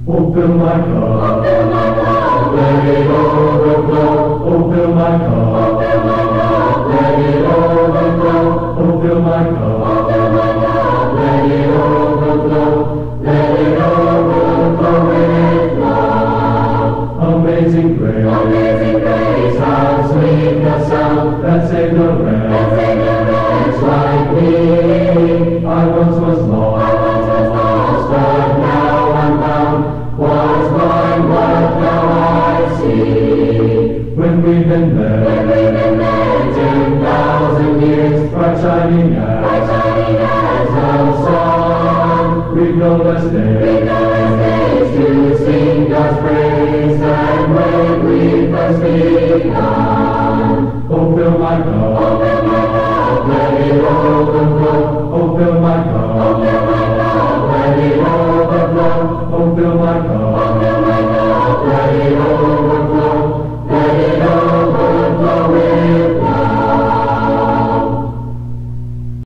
Oh, fill my cup, let it overflow. Oh, fill my cup, let it overflow. Oh, fill my cup, let it overflow. Let it overflow in its flow. Amazing grace, how sweet the sound that saved a wretch like me. I once was lost, but now I'm found. Was blind, but now I see. When we've been there 10,000 years, bright shining as the sun, we've no less days to sing God's praise than when we first begun. Oh, fill my cup, let it overflow. Oh, fill my cup, let it overflow.